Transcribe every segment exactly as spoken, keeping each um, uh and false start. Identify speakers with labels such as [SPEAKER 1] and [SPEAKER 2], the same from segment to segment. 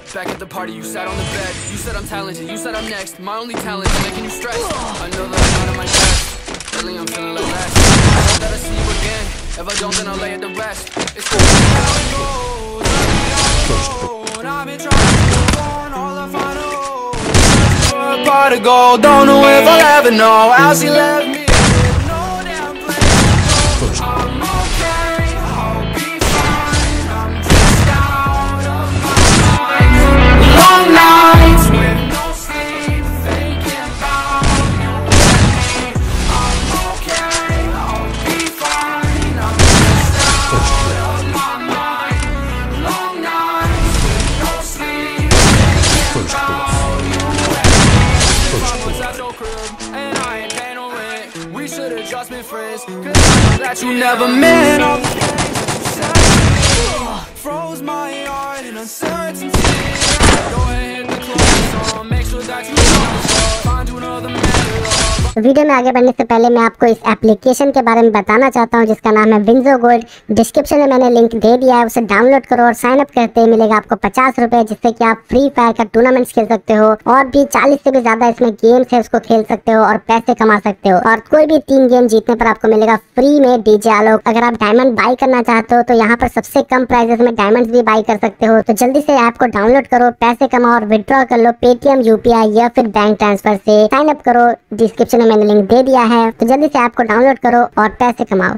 [SPEAKER 1] Back at the party, you sat on the bed. You said I'm talented, you said I'm next. My only talent is making you stress. I know that I'm out of my depth. Lately I'm feeling like less. I hope that I see you again. If I don't, then I'll lay it to rest. It's cool. How it goes, I've been trying to move on, all I find out. For a pot of gold, don't know if I'll ever know how she left me. No damn place to go. I'm okay, I'll be fine. I'm just out of my mind. Long nights with no sleep, thinking about you and me. I'm okay, I'll be fine. I'm just out of my mind. Long nights with no sleep, thinking about you and me. If I was at your crib and I ain't paying no rent, we should've just been friends. Cause I know that you never meant all the things you said. Froze my heart in uncertainty. Go ahead and close on, make sure that you find another man.
[SPEAKER 2] Video में आगे बढ़ने से पहले मैं आपको इस application के बारे में बताना चाहता हूं जिसका नाम है विंजो गोल्ड। डिस्क्रिप्शन में मैंने लिंक दे दिया है, उसे डाउनलोड करो और साइन अप करते ही मिलेगा आपको पचास रुपए, जिससे कि आप फ्री फायर का टूर्नामेंट्स खेल सकते हो और भी चालीस से भी ज्यादा इसमें गेम्स है उसको खेल सकते हो और पैसे कमा सकते हो। और कोई भी तीन गेम जीतने पर आपको मिलेगा फ्री में डीजे आलोक। अगर आप डायमंड बाई करना चाहते हो तो यहाँ पर सबसे कम प्राइजेस में डायमंड भी बाई कर सकते हो। तो जल्दी से ऐप को डाउनलोड करो, पैसे कमाओ और विड्रॉ कर लो पेटीएम, यूपीआई या फिर बैंक ट्रांसफर से। साइन अप करो, डिस्क्रिप्शन में मैंने लिंक दे दिया है, तो जल्दी से ऐप को डाउनलोड करो और पैसे कमाओ।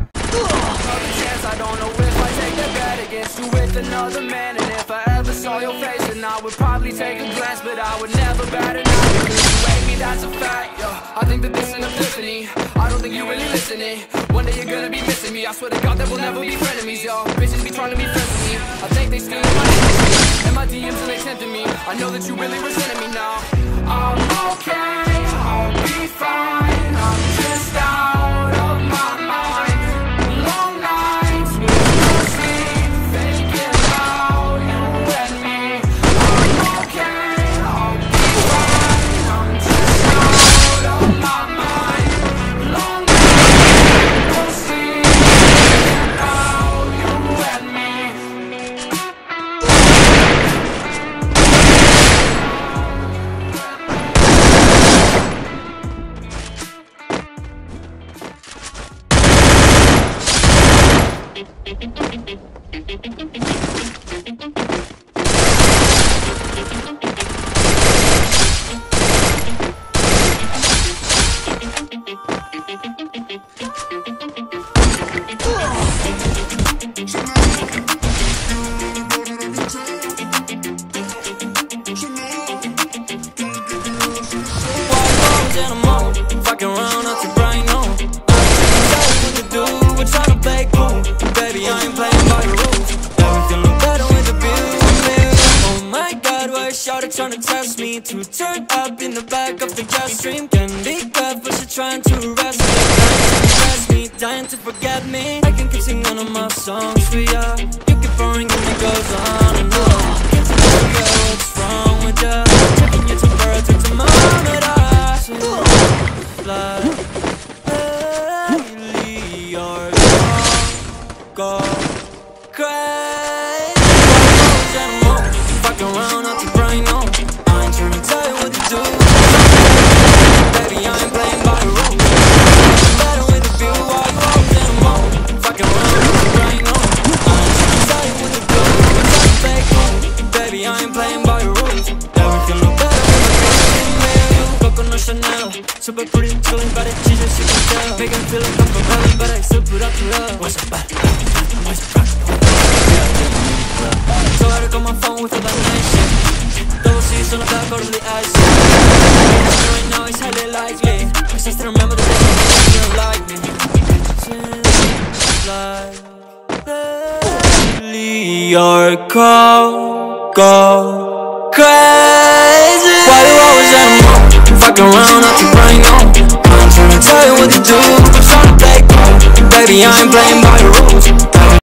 [SPEAKER 1] I think that this is an epiphany. I don't think you really listening. One day you're gonna be missing me. I swear to God that we'll never be frenemies, yo. Bitches be trying to be friends with me. I think they steal my energy and my D Ms and they tempting me. I know that you really resenting me now. I'm okay, I'll be fine. I'm just out of my mind. Long nights with no sleep, thinking about you and me. I'm okay, I'll be fine. I'm just out of my mind. Long nights with no sleep, thinking about you and me. Trying to test me to turn up in the back of the gas stream. Can be careful, she's trying to arrest me, trying to impress me, dying to forget me. I can keep singing all of my songs for ya. You keep boring and it goes on and on. Can't tell me what's wrong with ya. Checking your temperature, thermometer. Fly lately, you're gone, go crazy. Fucking around out the brain, no. I ain't trying to tell you what to do. Baby, I ain't playing by the rules. Better with a few while you hold in a moment. Fucking around out the brain, no. I ain't trying to tell you what to do. It's not fake, no. Baby, I ain't playing by the rules. Everything look better with a girl. Coco no Chanel, super pretty, chillin', but it's Jesus, you can tell. Make him feel like I'm from hell, but I still put up to love. What's up, bad? What's up, so I look on my phone with all that nice shit. Double C's on the back of the ice. Right now it's highly likely, cause I still remember the day you didn't like me. Just like lately, you're cold, go crazy. Why you always at a mall? Fucking around out your brain, no. I'm trying to tell you what to do. I'm trying to play cool. Baby, I ain't playing by the rules.